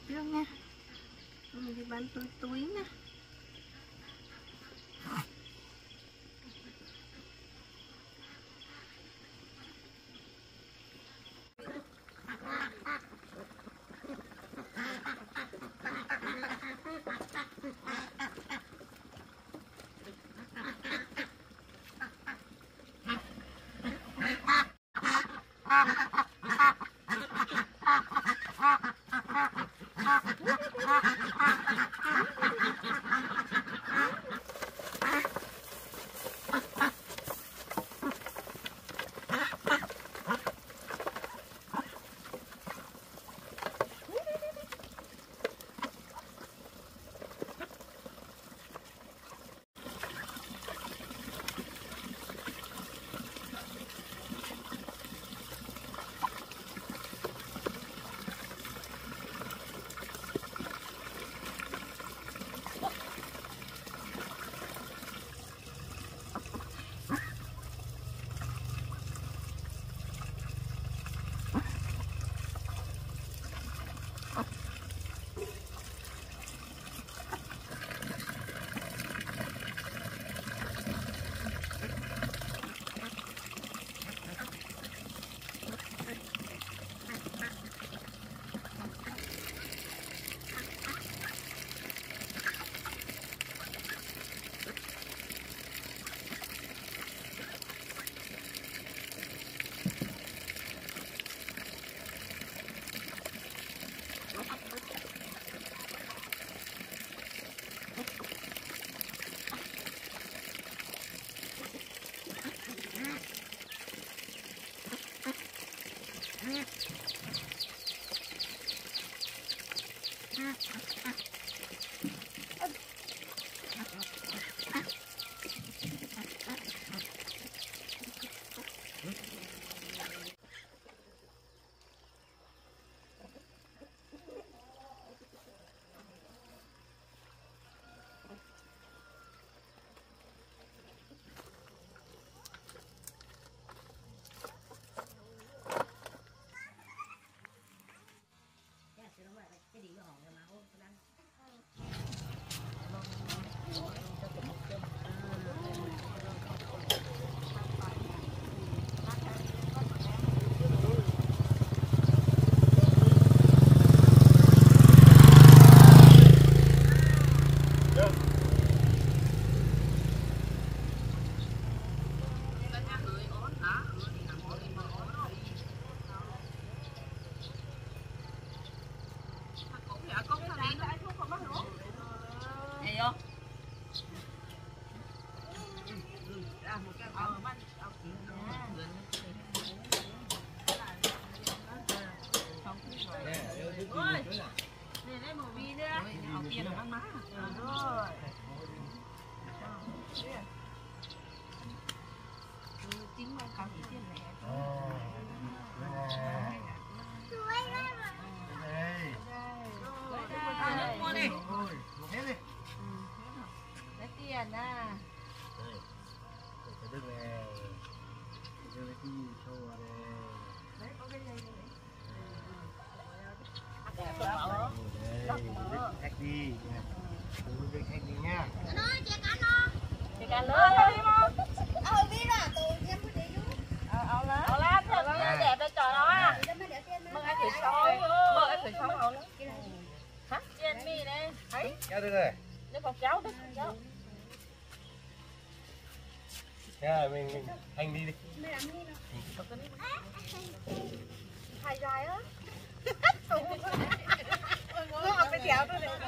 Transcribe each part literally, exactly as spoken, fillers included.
trước nha. Mình đi bán túi túi nha. Khách đi, khách đi nha. Kéo được rồi. Nếu con cháu đó, con cháu. Thế mình, mình hành đi đi. Hai dài á. Nó phải kéo tôi được.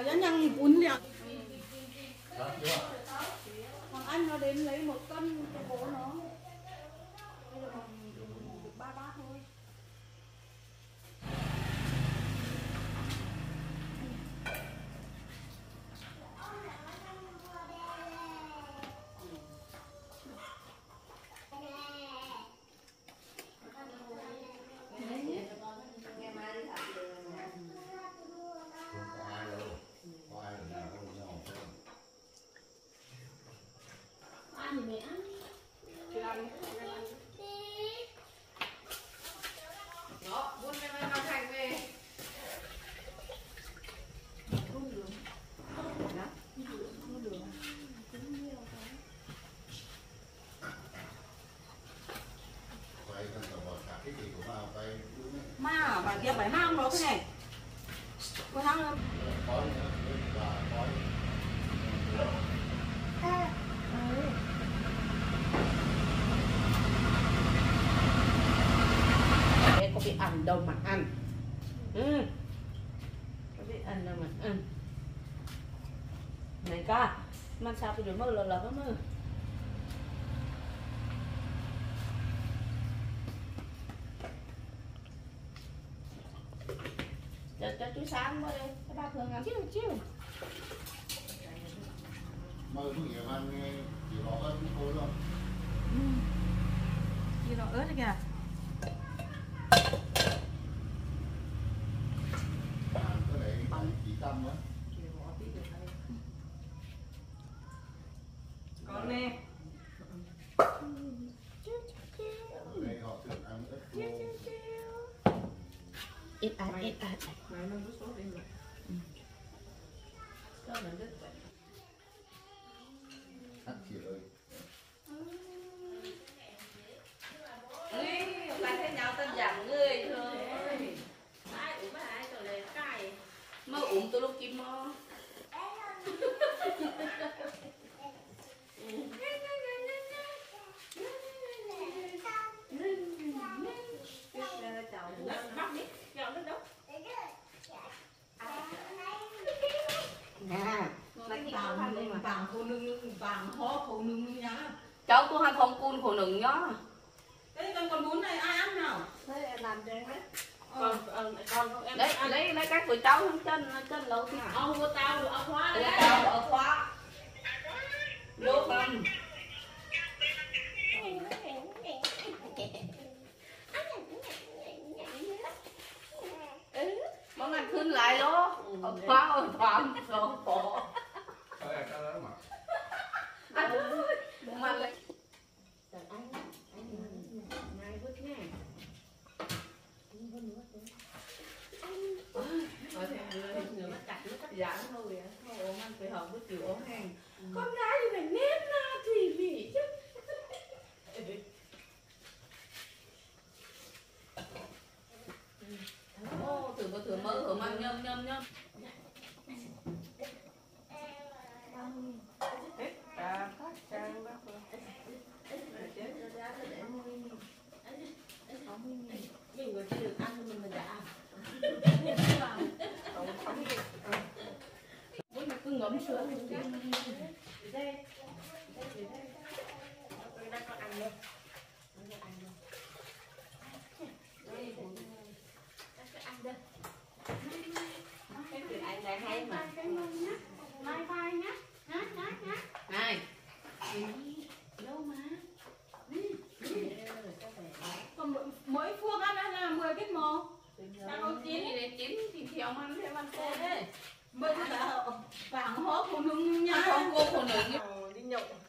nó nhăn bún liền. Đó, chưa? Thằng anh nó đến lấy một cân cái bố nó. Bây giờ còn được ba bát thôi. Ma bà kia phải mang nó thế này. Có thắng không? Em có bị ăn đâu mà ăn. Ừ. Có bị ăn đâu mà ăn. Này ca, mang sao bây giờ mơ là là có mơ. Cho, cho chú sáng qua đây, các ba thường ăn chiêu chiêu. Mơ cũng nhiều ăn chỉ có ớt thôi luôn. Ừ. Chỉ nó ớt đấy kìa. Ăn cái đấy chỉ tâm á. Còn nè. Đây họ thường ăn ớt khô. Ít ăn, ít ăn. Thật chị ơi. Lại thấy nhau tên giảm người thôi. Ai uống ai rồi này cay. Mơ uống từ lúc kim mơ. Vàng vàng khổ nưng vàng hó khổ nưng nhá. Cháu tôi ăn phong cun khổ nừng nhá. Thế còn con bún này ai ăn nào? Thế em làm cho em đấy. Còn con em lấy lấy lấy cái của cháu chân chân lâu thì Ông của tao được ông khóa lấy đấy. tao ở khóa. Vô con. Món ăn khuyên lại đó. Ở khóa ở khóa rồi khổ. Thôi, cái đó mà. Anh ơi, đừng ăn lại. Anh anh ngay vứt nha. Rồi thì người nó chặt nó cắt giảm thôi á. Thôi ốm ăn phải hợp với kiểu ốm hàng. Con gái thì phải nếp na thì vì chứ. Ô, thử có thử mỡ thử mang nhâm nhâm nhâm. Mình có chưa được ăn mình mình đã ăn. Muốn mà cứ ngấm sữa thì đây. Đây. Đây đây. Tôi đang có ăn luôn. Đang có ăn luôn. Đây. Đang có ăn đây. Cái chuyện ăn là hay mà. Mai phai nhá. Nhá nhá nhá. Này. Đâu mà. Còn mỗi phuông ăn là mười cái mồ. Sao không chín thì để chín thì theo ăn theo ăn cô đấy. Bây giờ vàng hó khổ nưng nhá. Không cô phụ nữ đi nhậu.